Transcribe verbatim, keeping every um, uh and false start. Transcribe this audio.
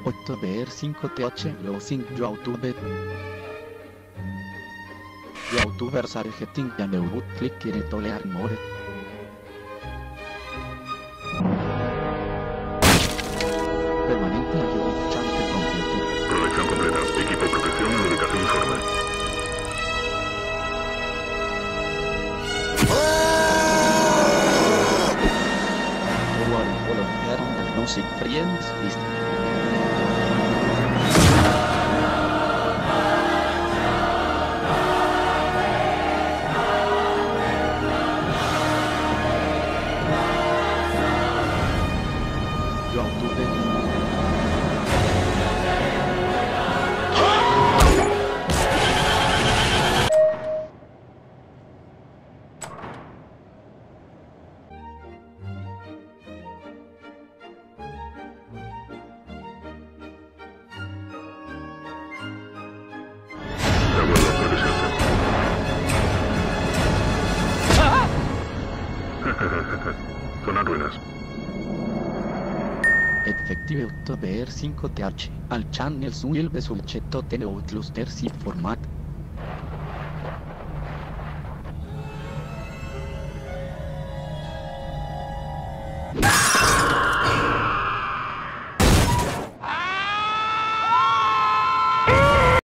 otto B R cinco T H Losing YouTube YouTubers are getting a new boot click to learn more. Permanente ayuda chance complete. Protección completa. Equipo protección y ubicación informe. One volunteer on the music friends list. Zona ruinas. Effective otto B R cinco T H al channel sul besulcetto tene outluster si format.